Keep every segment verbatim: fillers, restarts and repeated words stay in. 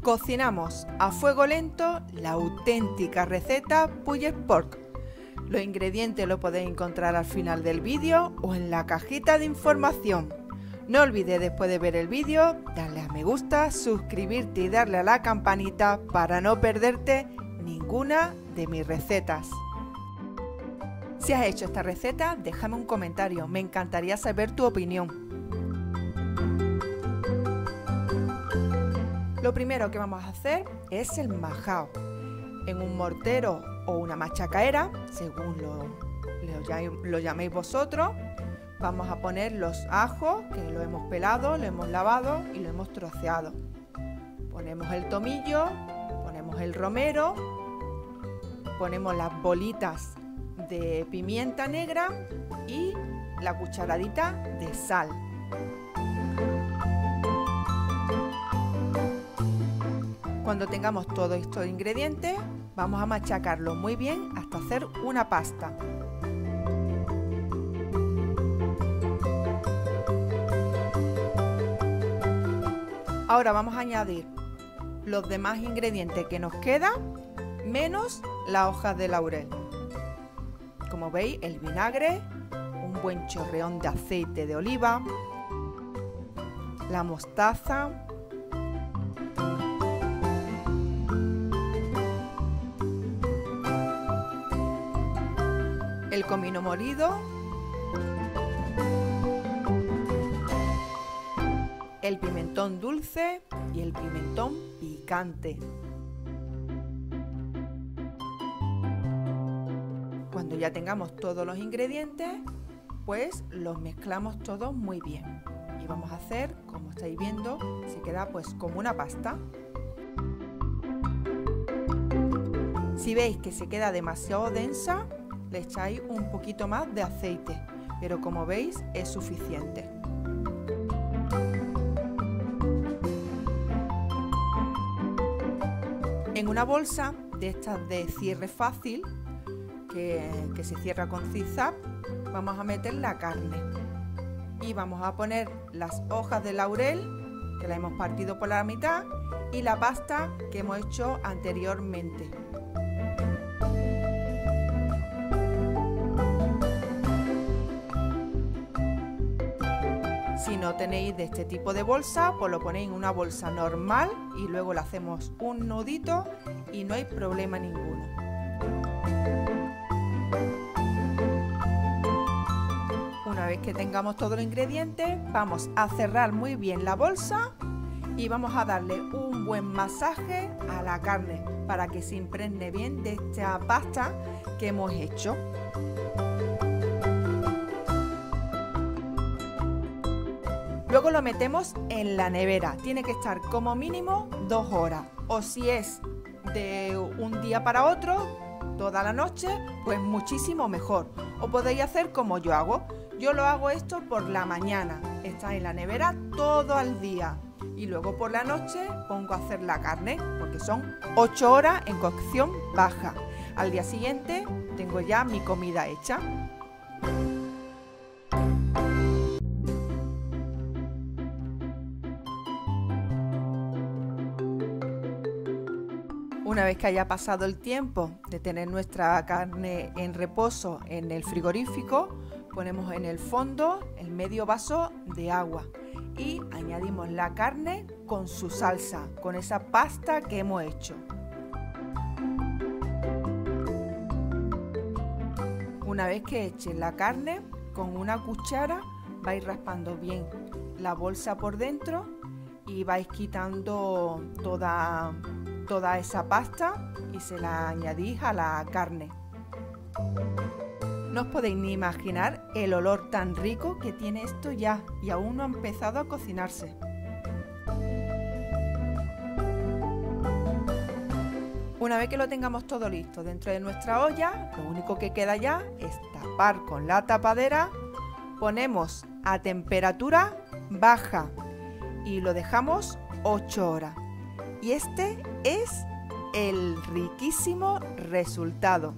Cocinamos a fuego lento la auténtica receta Pulled Pork. Los ingredientes los podéis encontrar al final del vídeo o en la cajita de información. No olvides después de ver el vídeo darle a me gusta, suscribirte y darle a la campanita para no perderte ninguna de mis recetas. Si has hecho esta receta, déjame un comentario, me encantaría saber tu opinión. Lo primero que vamos a hacer es el majao. En un mortero o una machacaera, según lo, lo, lo llaméis vosotros, vamos a poner los ajos, que lo hemos pelado, lo hemos lavado y lo hemos troceado. Ponemos el tomillo, ponemos el romero, ponemos las bolitas de pimienta negra y la cucharadita de sal. Cuando tengamos todos estos ingredientes, vamos a machacarlo muy bien hasta hacer una pasta. Ahora vamos a añadir los demás ingredientes que nos quedan, menos las hojas de laurel. Como veis, el vinagre, un buen chorreón de aceite de oliva, la mostaza, el comino molido, el pimentón dulce y el pimentón picante. Cuando ya tengamos todos los ingredientes, pues los mezclamos todos muy bien. Y vamos a hacer, como estáis viendo, se queda pues como una pasta. Si veis que se queda demasiado densa, le echáis un poquito más de aceite, pero como veis es suficiente. En una bolsa de estas de cierre fácil, que, que se cierra con zig-zag, vamos a meter la carne y vamos a poner las hojas de laurel, que la hemos partido por la mitad, y la pasta que hemos hecho anteriormente. Si no tenéis de este tipo de bolsa, pues lo ponéis en una bolsa normal y luego le hacemos un nudito y no hay problema ninguno. Una vez que tengamos todos los ingredientes, vamos a cerrar muy bien la bolsa y vamos a darle un buen masaje a la carne para que se impregne bien de esta pasta que hemos hecho. Luego lo metemos en la nevera, tiene que estar como mínimo dos horas, o si es de un día para otro, toda la noche, pues muchísimo mejor. O podéis hacer como yo hago, yo lo hago esto por la mañana, está en la nevera todo el día y luego por la noche pongo a hacer la carne, porque son ocho horas en cocción baja. Al día siguiente tengo ya mi comida hecha. Una vez que haya pasado el tiempo de tener nuestra carne en reposo en el frigorífico, ponemos en el fondo el medio vaso de agua y añadimos la carne con su salsa, con esa pasta que hemos hecho. Una vez que eche la carne, con una cuchara vais raspando bien la bolsa por dentro y vais quitando toda toda esa pasta y se la añadís a la carne. No os podéis ni imaginar el olor tan rico que tiene esto ya, y aún no ha empezado a cocinarse. Una vez que lo tengamos todo listo dentro de nuestra olla, lo único que queda ya es tapar con la tapadera, ponemos a temperatura baja y lo dejamos ocho horas. Y este es el riquísimo resultado.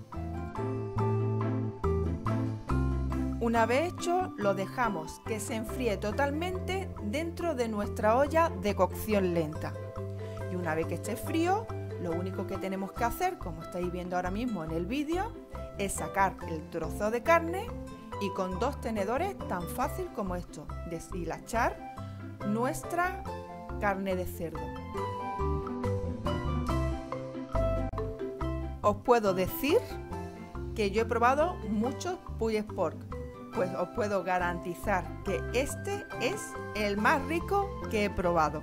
Una vez hecho, lo dejamos que se enfríe totalmente dentro de nuestra olla de cocción lenta. Y Y una vez que esté frío, lo único que tenemos que hacer, como estáis viendo ahora mismo en el vídeo, es sacar el trozo de carne y con dos tenedores, tan fácil como esto, deshilachar nuestra carne de cerdo. Os puedo decir que yo he probado muchos pulled pork, pues os puedo garantizar que este es el más rico que he probado.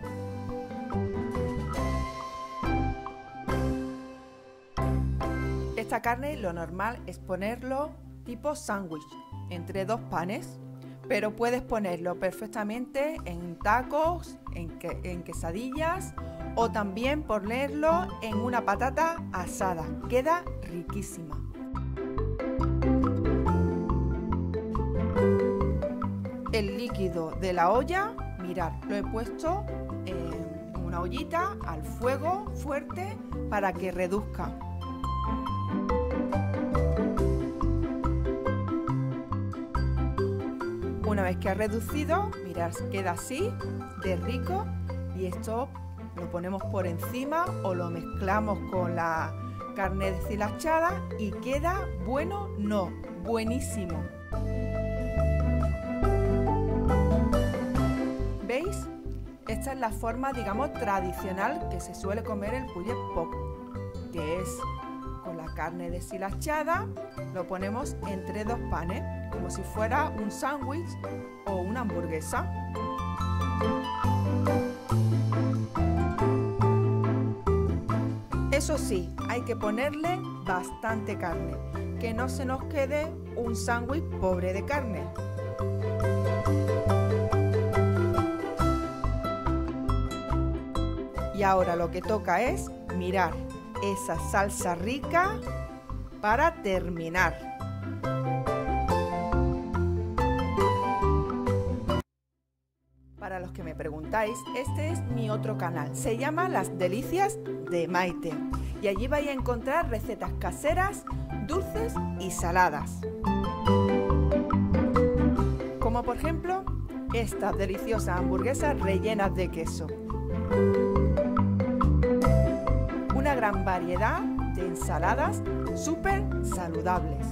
Esta carne lo normal es ponerlo tipo sándwich entre dos panes, pero puedes ponerlo perfectamente en tacos, en, que, en quesadillas o también ponerlo en una patata asada. Queda riquísima. El líquido de la olla, mirad, lo he puesto en una ollita al fuego fuerte para que reduzca. Una vez que ha reducido, mirad, queda así de rico y esto lo ponemos por encima o lo mezclamos con la carne deshilachada y queda bueno, no, buenísimo. ¿Veis? Esta es la forma, digamos, tradicional que se suele comer el pulled pork, que es con la carne deshilachada, lo ponemos entre dos panes, como si fuera un sándwich o una hamburguesa. Eso sí, hay que ponerle bastante carne, que no se nos quede un sándwich pobre de carne. Y ahora lo que toca es mirar esa salsa rica para terminar. Para los que me preguntáis, este es mi otro canal, se llama Las Delicias de Maite y allí vais a encontrar recetas caseras, dulces y saladas. Como por ejemplo, estas deliciosas hamburguesas rellenas de queso. Una gran variedad de ensaladas súper saludables.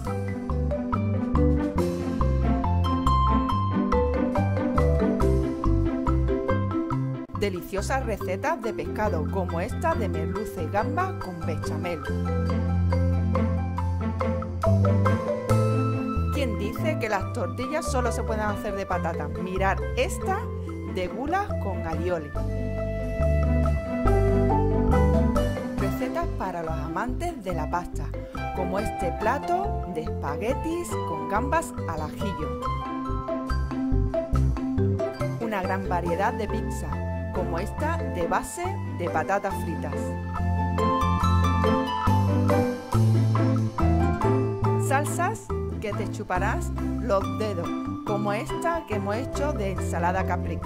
Deliciosas recetas de pescado como esta de merluza y gamba con bechamel. ¿Quién dice que las tortillas solo se pueden hacer de patata? Mirad esta de gulas con alioli. Recetas para los amantes de la pasta, como este plato de espaguetis con gambas al ajillo. Una gran variedad de pizza, como esta de base de patatas fritas. Salsas que te chuparás los dedos, como esta que hemos hecho de ensalada caprix.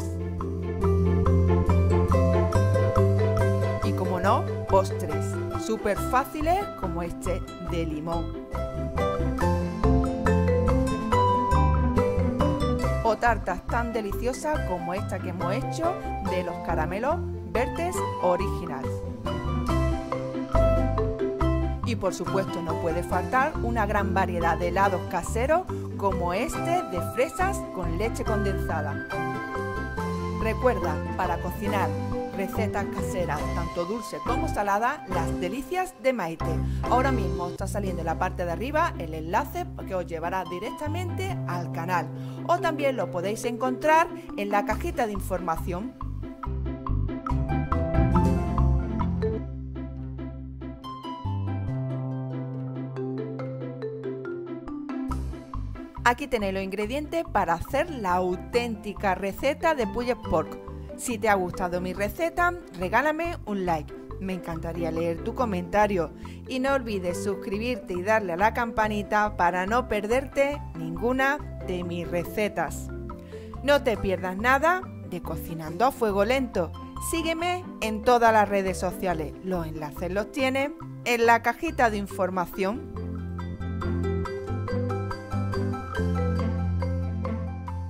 Y como no, postres súper fáciles como este de limón. O tartas tan deliciosas como esta que hemos hecho de los caramelos Vertes Originals. Y por supuesto no puede faltar una gran variedad de helados caseros como este de fresas con leche condensada. Recuerda, para cocinar recetas caseras, tanto dulce como salada, Las Delicias de Maite. Ahora mismo está saliendo en la parte de arriba el enlace que os llevará directamente al canal. O también lo podéis encontrar en la cajita de información. Aquí tenéis los ingredientes para hacer la auténtica receta de pulled pork. Si te ha gustado mi receta, regálame un like. Me encantaría leer tu comentario. Y no olvides suscribirte y darle a la campanita para no perderte ninguna de mis recetas. No te pierdas nada de Cocinando a Fuego Lento. Sígueme en todas las redes sociales. Los enlaces los tienes en la cajita de información.